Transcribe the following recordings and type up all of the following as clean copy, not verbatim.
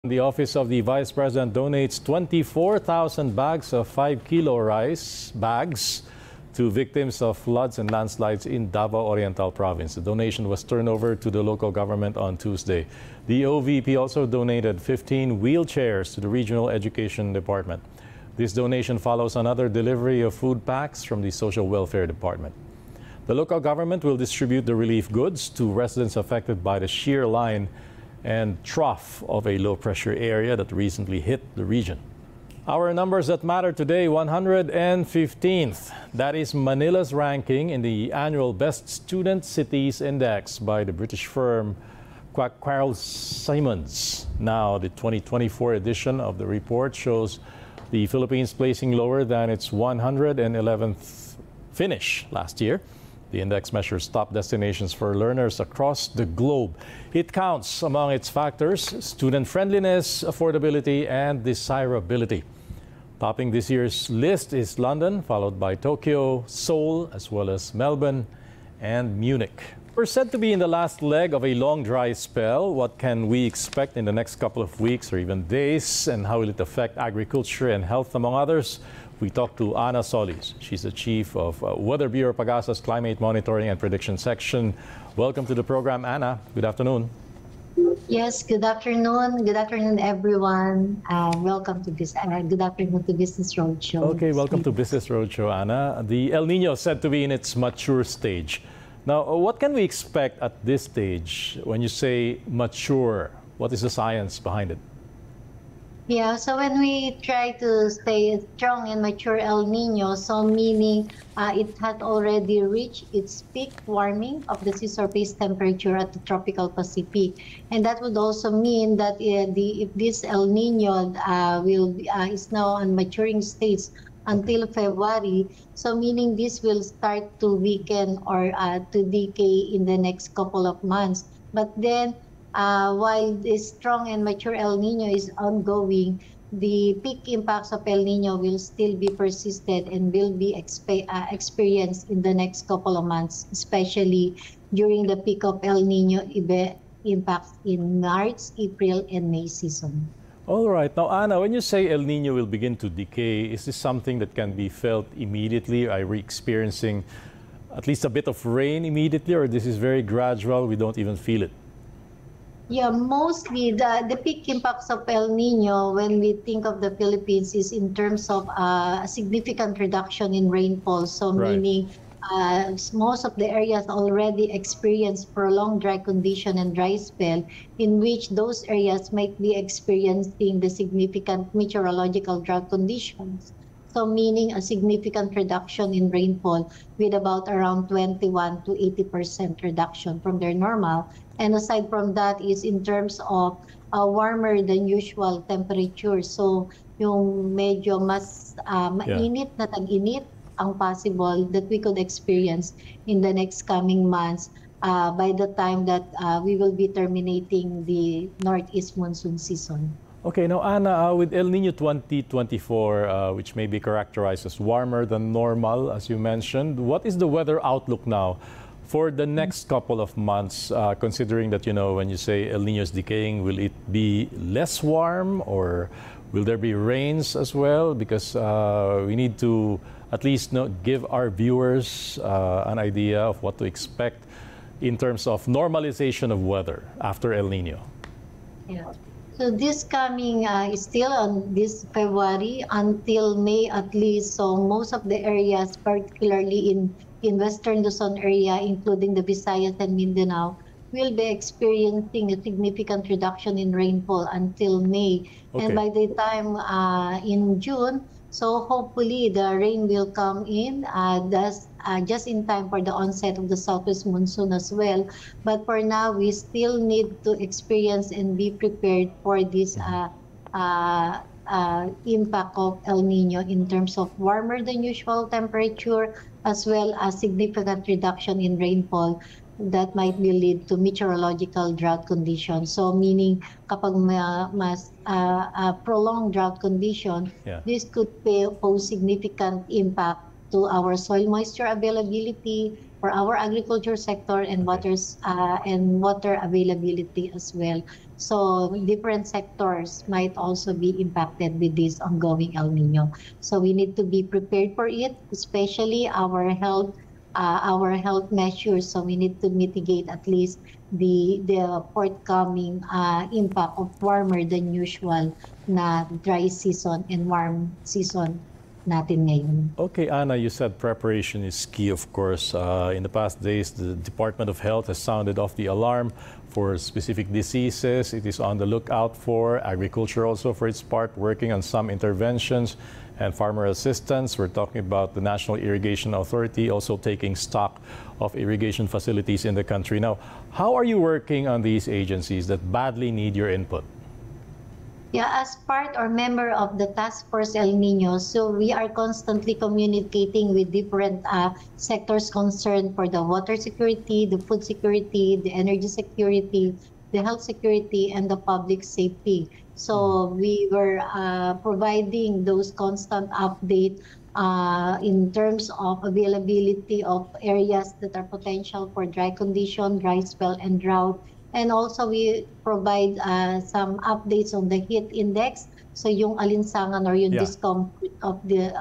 The Office of the Vice President donates 24,000 bags of 5-kilo rice bags to victims of floods and landslides in Davao Oriental Province. The donation was turned over to the local government on Tuesday. The OVP also donated 15 wheelchairs to the Regional Education Department. This donation follows another delivery of food packs from the Social Welfare Department. The local government will distribute the relief goods to residents affected by the shear line and trough of a low-pressure area that recently hit the region. Our numbers that matter today, 115th. That is Manila's ranking in the annual Best Student Cities Index by the British firm Quacquarell Symonds. Now, the 2024 edition of the report shows the Philippines placing lower than its 111th finish last year. The index measures top destinations for learners across the globe. It counts among its factors student friendliness, affordability, and desirability. Topping this year's list is London, followed by Tokyo, Seoul, as well as Melbourne and Munich. We're said to be in the last leg of a long dry spell. What can we expect in the next couple of weeks or even days, and how will it affect agriculture and health, among others? We talked to Ana Solis. She's the chief of Weather Bureau Pagasa's Climate Monitoring and Prediction Section. Welcome to the program, Ana. Good afternoon. Yes, good afternoon. Good afternoon, everyone. Welcome to this. Good afternoon to Business Roadshow. Okay, welcome to Business Roadshow, Ana. The El Nino is said to be in its mature stage. Now, what can we expect at this stage when you say mature? What is the science behind it? Yeah, so when we try to stay strong and mature El Nino, so meaning it had already reached its peak warming of the sea surface temperature at the tropical Pacific. And that would also mean that if this El Nino is now on maturing stage until February, so meaning this will start to weaken or to decay in the next couple of months. But then, while this strong and mature El Nino is ongoing, the peak impacts of El Nino will still be persisted and will be experienced in the next couple of months, especially during the peak of El Nino impacts in March, April, and May season. All right. Now, Ana, when you say El Nino will begin to decay, is this something that can be felt immediately? Are we experiencing at least a bit of rain immediately, or this is very gradual, we don't even feel it? Yeah, mostly the peak impacts of El Nino when we think of the Philippines is in terms of a significant reduction in rainfall. So right. Meaning most of the areas already experience prolonged dry condition and dry spell, in which those areas might be experiencing the significant meteorological drought conditions. So meaning a significant reduction in rainfall with about around 21 to 80% reduction from their normal. And aside from that is in terms of warmer than usual temperatures. So yung medyo mas mainit na tag-init ang possible that we could experience in the next coming months by the time that we will be terminating the northeast monsoon season. Okay, now Ana, with El Nino 2024, which may be characterized as warmer than normal, as you mentioned, what is the weather outlook now for the next couple of months, considering that, you know, when you say El Nino is decaying, will it be less warm or will there be rains as well? Because we need to at least give our viewers an idea of what to expect in terms of normalization of weather after El Nino. Yeah. So this coming is still on this February until May at least. So most of the areas, particularly in Western Luzon area, including the Visayas and Mindanao, will be experiencing a significant reduction in rainfall until May. Okay. And by the time in June, so hopefully the rain will come in just in time for the onset of the southwest monsoon as well. But for now, we still need to experience and be prepared for this impact of El Nino in terms of warmer than usual temperature, as well as significant reduction in rainfall that might lead to meteorological drought conditions. So meaning kapag mas prolonged drought condition, this could pose significant impact to our soil moisture availability for our agriculture sector and water availability as well. So different sectors might also be impacted with this ongoing El Nino. So we need to be prepared for it, especially our health measures. So we need to mitigate at least the forthcoming impact of warmer than usual na dry season and warm season natin ngayon. Okay, Anna, you said preparation is key, of course. In the past days, the Department of Health has sounded off the alarm for specific diseases. It is on the lookout for agriculture also for its part, working on some interventions and farmer assistance. We're talking about the National Irrigation Authority also taking stock of irrigation facilities in the country. Now, how are you working on these agencies that badly need your input? Yeah, as part or member of the Task Force El Nino, so we are constantly communicating with different sectors concerned for the water security, the food security, the energy security, the health security, and the public safety. So we were providing those constant updates in terms of availability of areas that are potential for dry condition, dry spell, and drought. And also we provide some updates on the heat index. So yung alinsangan or yung discomfort of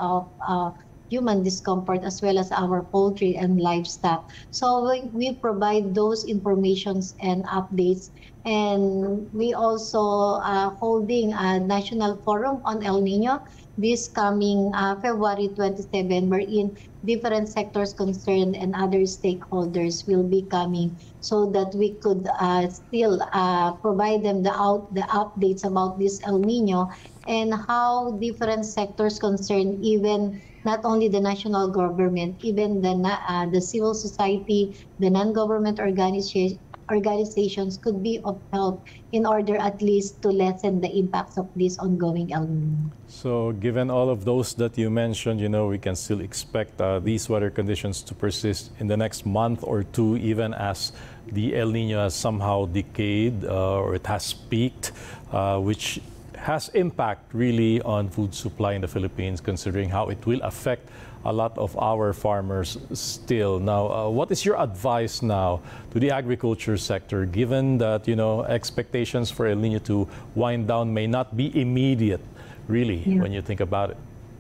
human discomfort as well as our poultry and livestock. So we provide those informations and updates. And we also holding a national forum on El Nino this coming February 27, wherein different sectors concerned and other stakeholders will be coming so that we could still provide them the updates about this El Nino and how different sectors concerned, even not only the national government, even the civil society, the non-government organizations could be of help in order at least to lessen the impacts of this ongoing El Nino. So given all of those that you mentioned, we can still expect these weather conditions to persist in the next month or two, even as the El Nino has somehow decayed or it has peaked, which has impact really on food supply in the Philippines, considering how it will affect a lot of our farmers still. Now, what is your advice now to the agriculture sector, given that, expectations for El Nino to wind down may not be immediate, really, when you think about it?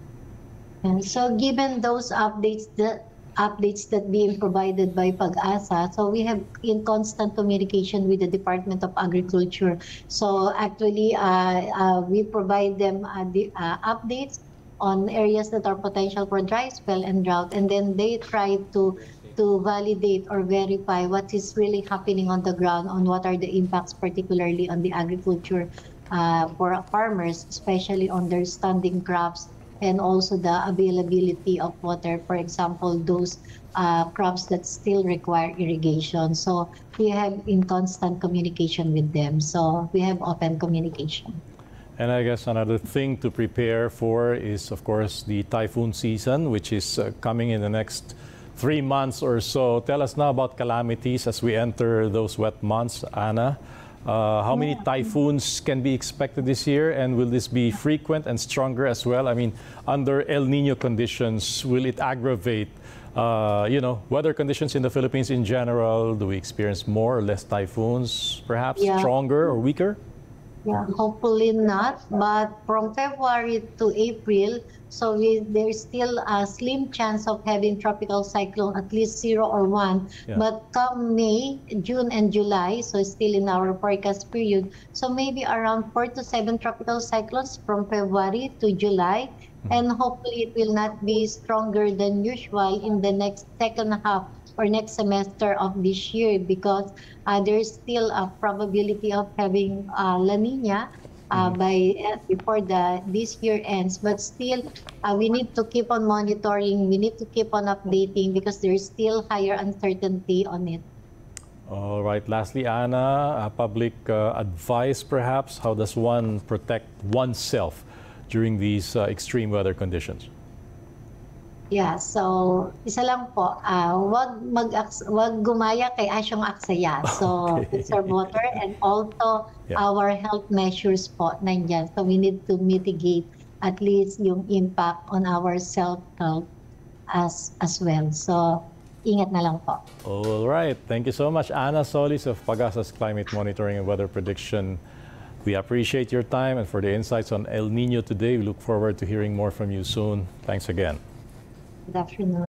And so given those updates that being provided by Pag-asa, so we have in constant communication with the Department of Agriculture. So actually, we provide them the updates on areas that are potential for dry spell and drought, and then they try to validate or verify what is really happening on the ground, on what are the impacts, particularly on the agriculture for farmers, especially on their standing crops, and also the availability of water, for example, those crops that still require irrigation. So we have in constant communication with them. So we have open communication. And I guess another thing to prepare for is, of course, the typhoon season, which is coming in the next 3 months or so. Tell us now about calamities as we enter those wet months, Anna. How many typhoons can be expected this year, and will this be frequent and stronger as well? I mean, under El Nino conditions, will it aggravate, weather conditions in the Philippines in general? Do we experience more or less typhoons, perhaps stronger or weaker? Yeah, hopefully not. But from February to April, so there's still a slim chance of having tropical cyclone, at least 0 or 1. Yeah. But come May, June, and July, so still in our forecast period, so maybe around 4 to 7 tropical cyclones from February to July. And hopefully it will not be stronger than usual in the next second half or next semester of this year, because there's still a probability of having La Nina before this year ends. But still, we need to keep on monitoring. We need to keep on updating because there's still higher uncertainty on it. All right. Lastly, Anna, public advice perhaps. How does one protect oneself during these extreme weather conditions? Yeah, so isa lang po, wag gumaya kay asyong aksaya. So conserve water, and also our health measures po nandyan. So we need to mitigate at least yung impact on our self-health as well. So ingat na lang po. All right. Thank you so much, Ana Solis of Pagasa's Climate Monitoring and Weather Prediction. We appreciate your time and for the insights on El Nino today. We look forward to hearing more from you soon. Thanks again. Good afternoon.